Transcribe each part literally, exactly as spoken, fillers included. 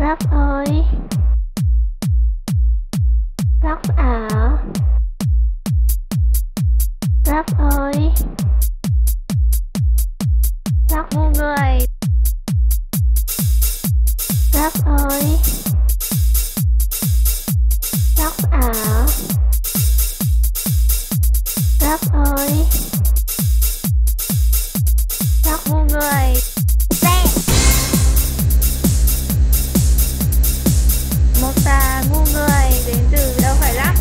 Lắc ơi, lắc à, lắc ơi, lắc ngu người, lắc ơi, lắc à, lắc ơi, lắc ngu người. Một ta ngu người đến từ đâu phải lắc.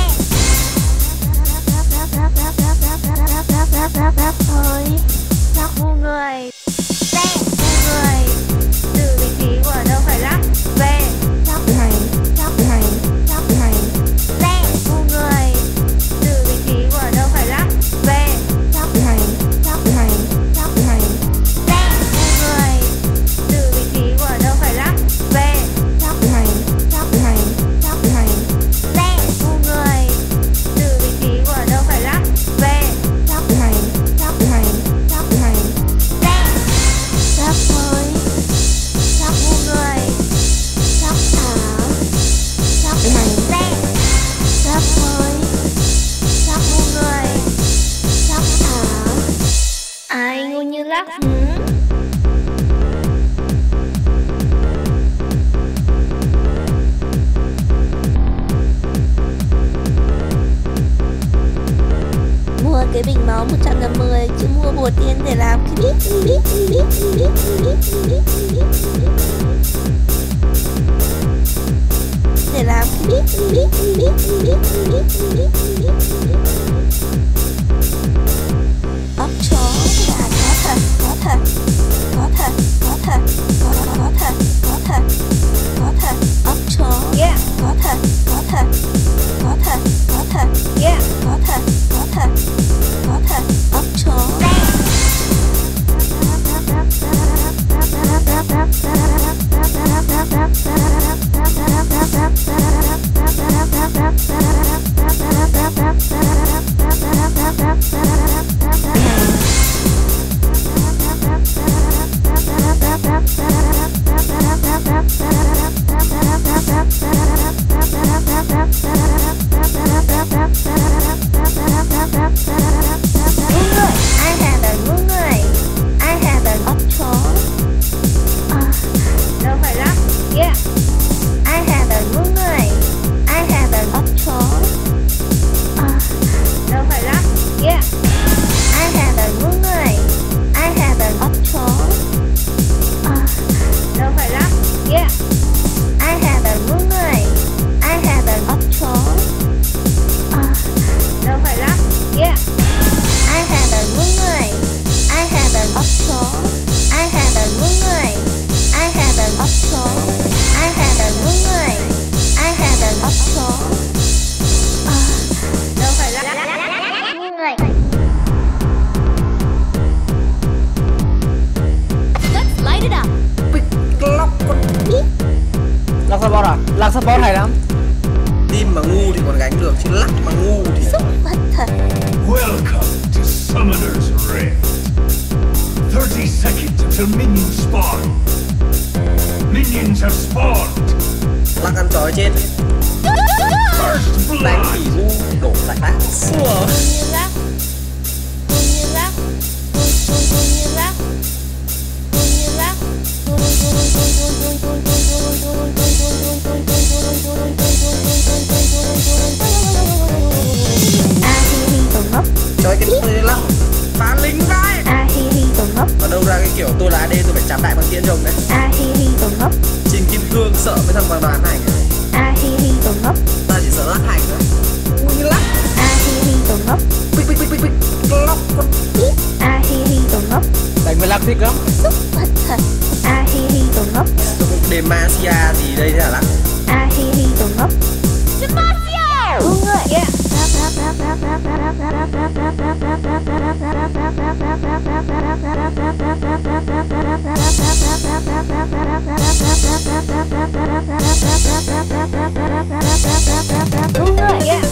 Lắc ơi, lắc ngu người. Ngu người từ vị trí của đâu phải lắc. Về lắc này, lắc này, lắc này. Ngu người từ vị trí của đâu phải lắc. Về lắc này, lắc này, lắc này. Ngu người từ vị trí của đâu phải lắc. Về lắc này, lắc này, lắc này. Ngu người từ vị trí của đâu phải lắc. Về lắc này, lắc này, lắc này. Lắc ơi, lắc ngu người. Lắc à, lắc này. Lắc ơi, lắc ngu người. Lắc à. Ai ngu như lắc hử? Mua cái bình máu một trăm năm mươi chứ mua bùa tiên để làm cái biết biết biết biết biết biết để làm cái biết biết biết biết biết biết ốc chó là có thật có thật có thật có thật có có thật có thật có thật ốc chó có thật có thật có thật có thật có thật có thật có thật ốc chó. Ai hà đợt ngu người, ai hà đợt ốc chó. Đâu phải lắc, yeah. Ai hà đợt ngu người, ai hà đợt ốc chó. Đâu phải lắc, yeah. Ai hà đợt ngu người, ai hà đợt ốc chó. Đâu phải lắc, yeah. Ai hà đợt ngu người, ai hà đợt ốc chó. Đâu phải lắc, yeah. Ai hà đợt ngu người, ai hà đợt ốc chó. Ai hà đợt ngu người, ai hà đợt ốc chó. Ai hà đợt ngu người, ai hà đợt ốc chó. Đâu phải lắc ngu người. Let's light it up. Lắc con biết. Lắc support à? Lắc support hay lắm. Tim mà ngu thì còn gánh được chứ lắc mà ngu thì Xúc vật thật. Welcome to Summoner's Rift. thirty seconds until minions spawn. Minions have spawned. lắc ăn chói chết. First Đánh blood. thì ngu đổ lại bác. Xua. Ngu như lắc, ngu như lắc, ngu ngu ngu như lắc, ngu như lắc, ngu ngu ngu ngu ngu ngu ngu ngu ngu a hi hi tổ ngốc, Chói cái tôi lắc. Phá lính vai. a hi hi tổ ngốc, Ở đâu ra cái kiểu tôi là a đê tôi phải chạm đại bằng tiên rồng đấy. a hi hi tổ ngốc, Trình Kim Cương sợ mấy thằng bằng đoàn này. a hi hi tổ ngốc, Ta chỉ sợ lắc hành thôi. Ngu như lắc. a hi hi tổ ngốc, Bích bích bích bích bích. Lắc con biết. a hi hi tổ ngốc, Đánh với lắc thích lắm. xúc vật thật, a hi hi tổ ngốc, Demacia gì đây thế hả lắc? a hi hi tổ ngốc. Demacia! Ngu người, yeah. Ngu người, yeah.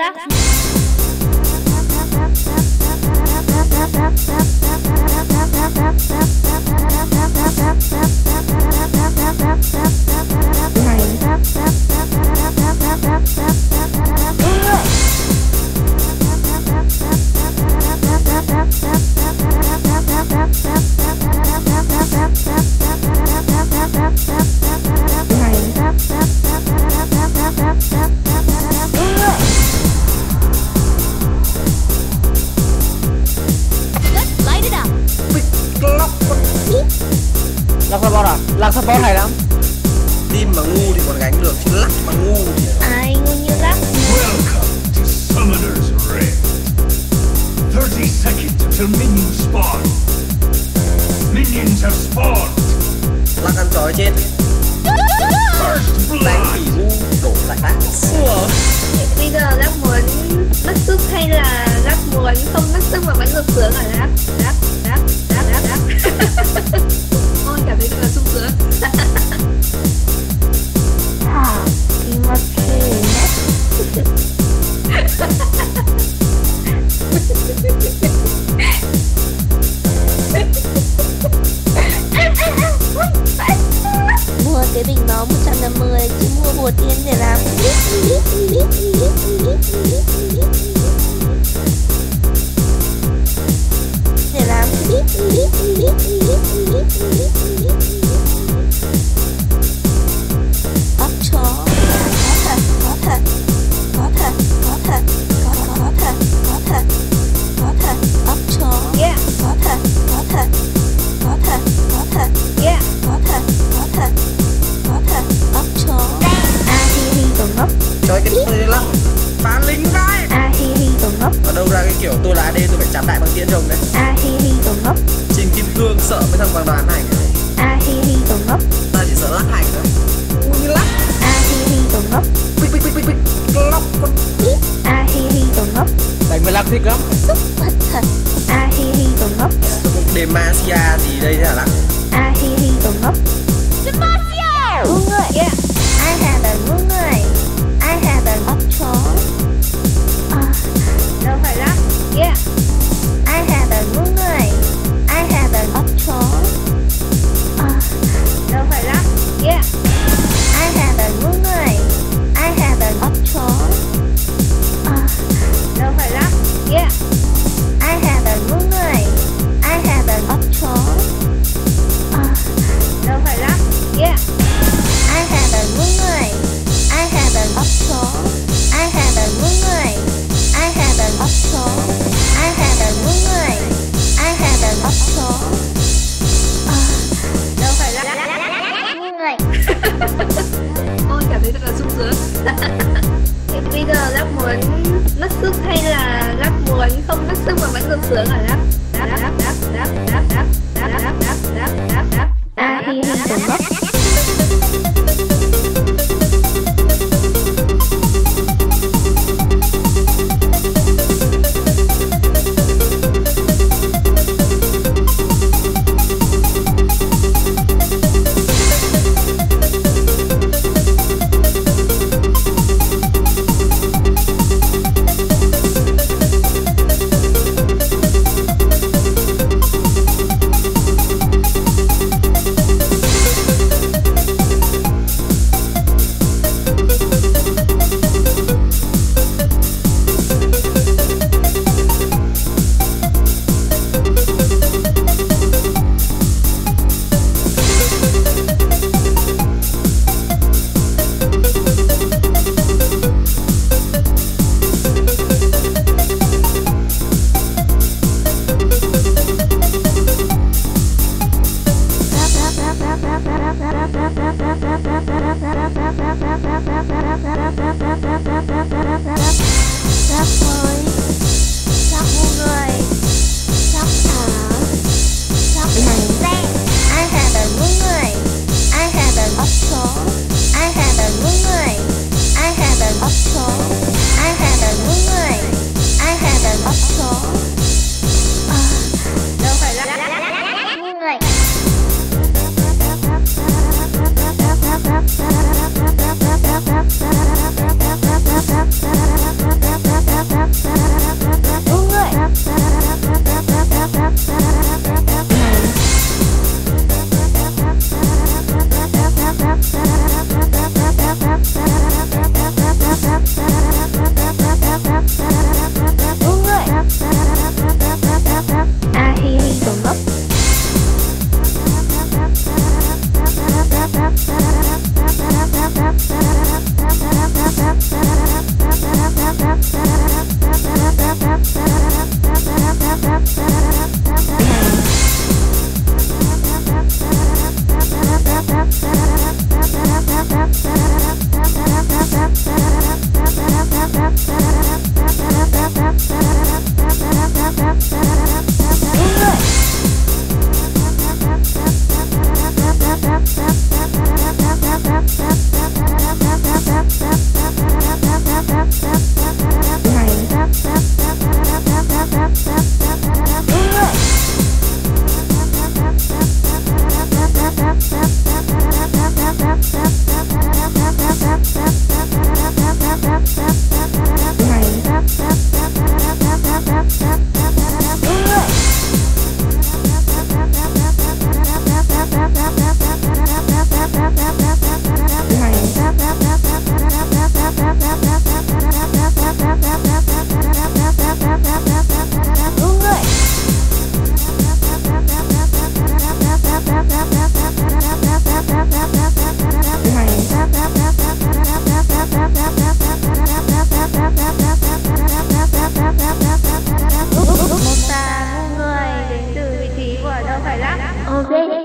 lắc. Lắc support à? Lắc support hay lắm. Team mà ngu thì còn gánh được, chứ lắc mà ngu thì... Ai ngu như lắc. Welcome to Summoner's Rift. thirty seconds until minions spawn. Minions have spawned. Lắc ăn chó chết. First Đánh blood. thì ngu, đổ lại đá. Ủa? Bây giờ lắc muốn mất sức hay là lắc muốn không mất sức mà vẫn được sướng ở lắc? Lắc, lắc, lắc, lắc, lắc. Ôi cảm thấy thật là sung sướng. Hả? Thì mất khi mua cái bình đó một trăm năm mươi chứ mua bùa tiên để làm để làm ốc chó có thật có thật có thật có thật có thật có thật có thật ốc chó có thật có thật có thật có thật có thật có thật có thật ốc chó a hi hi tổng ngốc Chơi cái tôi lắc phá lính vai. a hi hi tổng ngốc Ở đâu ra cái kiểu tôi là a đê tôi phải chạm đại bằng tiễn rồng đấy. a hi hi tổng ngốc Trình Kim Cương sợ với thằng Hoàng Đoàn Hành. a hi hi tổng ngốc Ta chỉ sợ lắc hành thôi. Ngu như lắc. a hi hi tổng ngốc Bịch bịch bịch bịch bịch. Lóc con. a hi hi tổng ngốc Đánh với lắc thích lắm. xúc thật thật a hi hi tổng ngốc Demacia gì đây hả lắc? a hi hi tổng ngốc Demacia ngu người ai hà đần ngu người ai hà đần ốc chó à, đâu phải lắc ai hà đần ngu người ai hà đần ốc chó à, đâu phải lắc ai hà đần ngu người ai hà đần ốc chó à, đâu phải lắc ai hà đần ngu người ai hà đần ốc chó à, đâu phải lắc ai hà đần ngu người ai hà đần ốc chó ai hà đần ngu người ai hà đần ốc chó ai hà đần ngu người ai hà đần ốc chó à, đâu phải lắc ngu người ôi cảm thấy thật là sung sướng. Thì bây giờ lắc muốn mất sức hay là lắc muốn không mất sức mà vẫn được sướng ở lắc? Lắc lắc lắc lắc lắc lắc lắc lắc lắc lắc lắc lắc a hi hi tổng ngốc Bye. Ok.